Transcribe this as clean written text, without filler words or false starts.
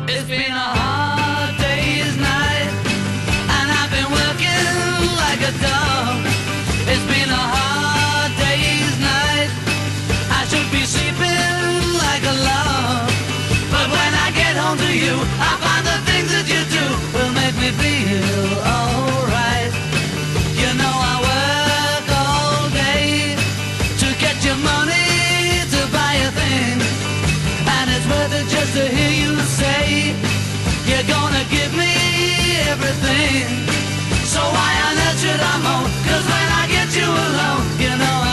It's been a hard day's night, and I've been working like a dog. It's been a hard day's night. I should be sleeping like a log, but when I get home to you, I find the things that you do will make me feel alright. You know I work all day to get your money to buy a thing, and it's worth it just to hear you say you're gonna give me everything. So why on earth should I moan? 'Cause when I get you alone, you know